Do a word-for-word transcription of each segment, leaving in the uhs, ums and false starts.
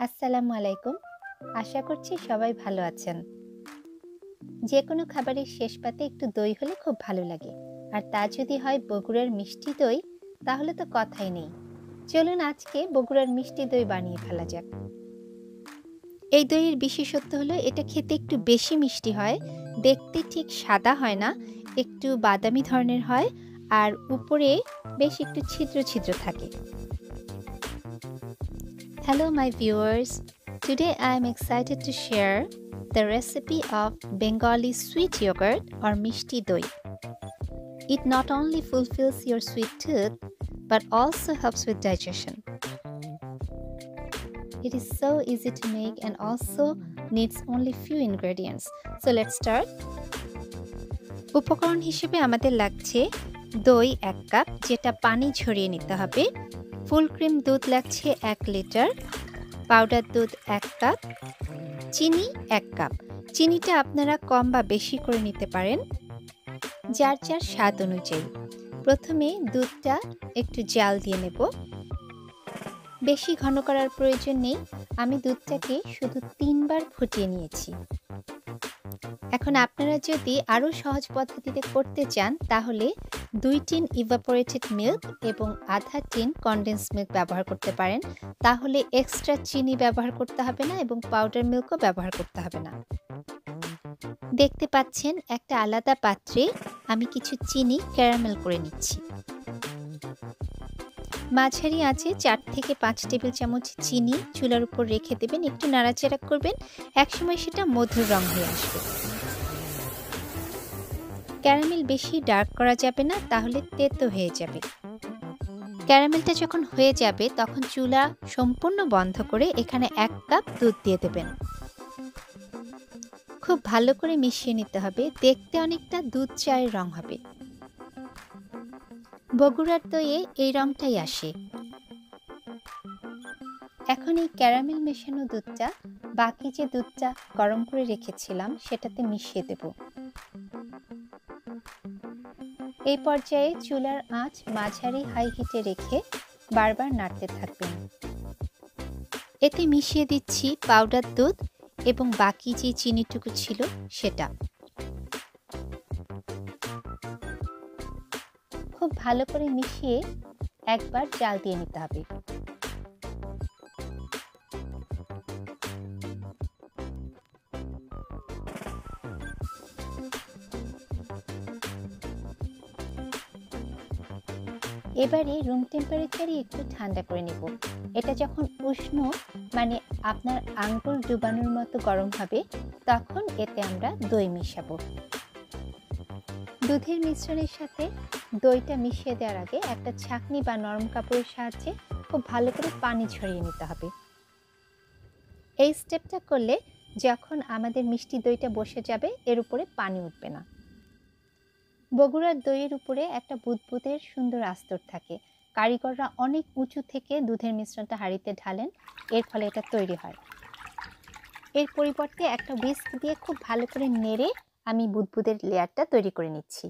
আসসালামু আলাইকুম। আশা করছি সবাই ভালো আছেন। যে কোনো খাবারের শেষ পাতে একটু দই হলে খুব ভালো লাগে। আর তা যদি হয় বগুড়ার মিষ্টি দই, তাহলে তো কথাই নেই। চলুন আজকে বগুড়ার মিষ্টি দই বানিয়ে ফেলা যাক। এই দইয়ের বিশেষত্ব হলো এটা খেতে একটু বেশি মিষ্টি হয়, দেখতে ঠিক সাদা হয় না, একটু বাদামি ধরনের হয়, আর উপরে বেশ একটু ছিদ্র ছিদ্র থাকে। Hello my viewers, today I am excited to share the recipe of Bengali sweet yogurt or mishti doi. It not only fulfills your sweet tooth but also helps with digestion. It is so easy to make and also needs only few ingredients. So let's start. উপকরণ হিসেবে আমাদের লাগছে দই এক cup, যেটা পানি ঝরিয়ে নিতে হবে। ফুল ক্রিম দুধ লাগছে এক লিটার, পাউডার দুধ এক কাপ, চিনি এক কাপ। চিনিটা আপনারা কম বা বেশি করে নিতে পারেন যার যার স্বাদ অনুযায়ী। প্রথমে দুধটা একটু জাল দিয়ে নেব। বেশি ঘন করার প্রয়োজন নেই, আমি দুধটাকে শুধু তিনবার ফুটিয়ে নিয়েছি। এখন আপনারা যদি আরও সহজ পদ্ধতিতে করতে চান তাহলে দুই টিন ইভাপোরেটেড মিল্ক এবং আধা টিন কনডেন্স মিল্ক ব্যবহার করতে পারেন। তাহলে এক্সট্রা চিনি ব্যবহার করতে হবে না এবং পাউডার মিল্কও ব্যবহার করতে হবে না। দেখতে পাচ্ছেন একটা আলাদা পাত্রে আমি কিছু চিনি ক্যারামেল করে নিচ্ছি। মাঝারি আঁচে চার থেকে পাঁচ টেবিল চামচ চিনি চুলার উপর রেখে দেবেন, একটু নাড়াচাড়া করবেন, একসময় সেটা মধুর রং হয়ে আসবে। ক্যারামেল বেশি ডার্ক করা যাবে না, তাহলে তেতো হয়ে যাবে। ক্যারামেলটা যখন হয়ে যাবে তখন চুলা সম্পূর্ণ বন্ধ করে এখানে এক কাপ দুধ দিয়ে দেবেন। খুব ভালো করে মিশিয়ে নিতে হবে, দেখতে অনেকটা দুধ চায়ের রং হবে। বগুড়ার দইয়ে এই রংটাই আসে। এখন এই ক্যারামেল মেশানো দুধটা বাকি যে দুধটা গরম করে রেখেছিলাম সেটাতে মিশিয়ে দেব। এই পর্যায়ে চুলার আঁচ মাঝারি হাই হিটে রেখে বারবার নাড়তে থাকবেন। এতে মিশিয়ে দিচ্ছি পাউডার দুধ এবং বাকি যে চিনিটুকু ছিল সেটা। খুব ভালো করে মিশিয়ে একবার জাল দিয়ে নিতে হবে। এবারে রুম টেম্পারেচারে একটু ঠান্ডা করে নেব। এটা যখন উষ্ণ মানে আপনার আঙ্গুল ডুবানোর মতো গরম হবে তখন এতে আমরা দই মিশাবো। দুধের মিশ্রণের সাথে দইটা মিশিয়ে দেওয়ার আগে একটা ছাঁকনি বা নরম কাপড়ের সাহায্যে খুব ভালো করে পানি ঝরিয়ে নিতে হবে। এই স্টেপটা করলে যখন আমাদের মিষ্টি দইটা বসে যাবে এর উপরে পানি উঠবে না। বগুড়ার দইয়ের উপরে একটা বুদবুদের সুন্দর আস্তর থাকে। কারিগররা অনেক উঁচু থেকে দুধের মিশ্রণটা হাঁড়িতে ঢালেন, এর ফলে এটা তৈরি হয়। এর পরিবর্তে একটা হুইস্ক দিয়ে খুব ভালো করে নেড়ে আমি বুদবুদের লেয়ারটা তৈরি করে নিচ্ছি।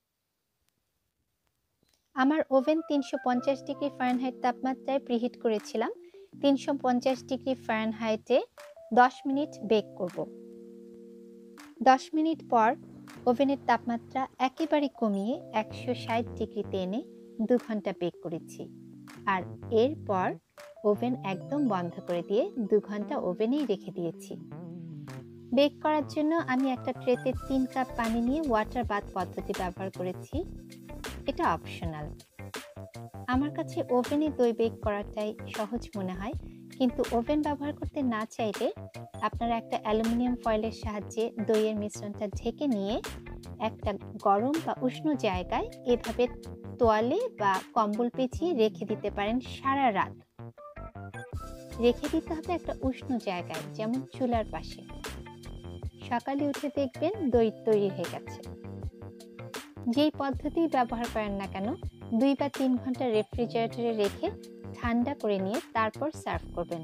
আমার ওভেন তিনশো পঞ্চাশ ডিগ্রি ফারেনহাইট তাপমাত্রায় প্রিহিট করেছিলাম। তিনশো পঞ্চাশ ডিগ্রি ফারেনহাইটে দশ মিনিট বেক করব। দশ মিনিট পর ওভেনের তাপমাত্রা একেবারে কমিয়ে একশো ষাট ডিগ্রিতে এনে দু ঘন্টা বেক করেছি। আর এরপর ওভেন একদম বন্ধ করে দিয়ে দু ঘন্টা ওভেনেই রেখে দিয়েছি। বেক করার জন্য আমি একটা ট্রেতে তিন কাপ পানি নিয়ে ওয়াটার বাথ পদ্ধতি ব্যবহার করেছি। এটা অপশনাল। আমার কাছে ওভেনে দই বেক করাটাই সহজ মনে হয়, কিন্তু ওভেন ব্যবহার করতে না চাইলে আপনারা একটা অ্যালুমিনিয়াম ফয়েলের সাহায্যে দইয়ের মিশ্রণটা ঢেকে নিয়ে একটা গরম বা উষ্ণ জায়গায় এভাবে তোয়ালে বা কম্বল পেঁচিয়ে রেখে দিতে পারেন সারা রাত। রেখে দিতে হবে একটা উষ্ণ জায়গায়, যেমন চুলার পাশে। সকালে উঠে দেখবেন দই তৈরি হয়ে গেছে। যেই পদ্ধতি ব্যবহার করেন না কেন দুই বা তিন ঘন্টা রেফ্রিজারেটরে রেখে ঠান্ডা করে নিয়ে তারপর সার্ভ করবেন।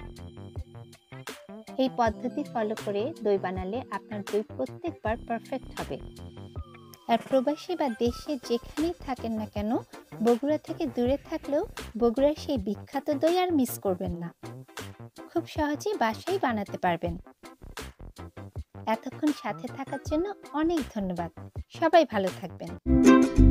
এই পদ্ধতি ফলো করে দই বানালে আপনার দই প্রত্যেকবার পারফেক্ট হবে। আর প্রবাসী বা দেশে যেখানেই থাকেন না কেন বগুড়া থেকে দূরে থাকলেও বগুড়ার সেই বিখ্যাত দই আর মিস করবেন না। খুব সহজেই বাসায় বানাতে পারবেন। এতক্ষণ সাথে থাকার জন্য অনেক ধন্যবাদ। সবাই ভালো থাকবেন।